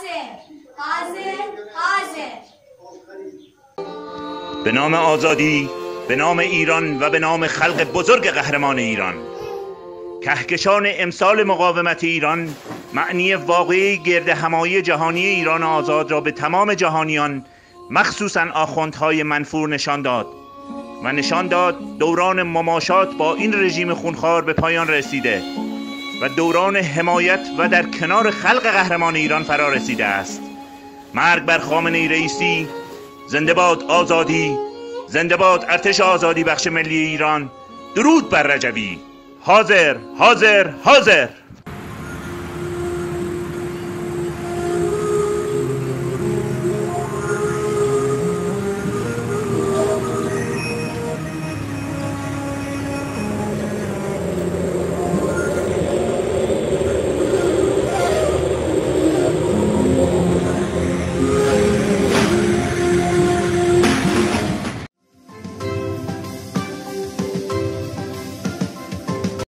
حاضر. به نام آزادی، به نام ایران و به نام خلق بزرگ قهرمان ایران. کهکشان امسال مقاومت ایران معنی واقعی گرد همایی جهانی ایران آزاد را به تمام جهانیان، مخصوصاً آخوندهای منفور نشان داد و نشان داد دوران مماشات با این رژیم خونخوار به پایان رسیده و دوران حمایت و در کنار خلق قهرمان ایران فرا رسیده است. مرگ بر خامنه‌ای رئیسی، زنده باد آزادی، زنده باد ارتش آزادی بخش ملی ایران، درود بر رجوی. حاضر حاضر حاضر.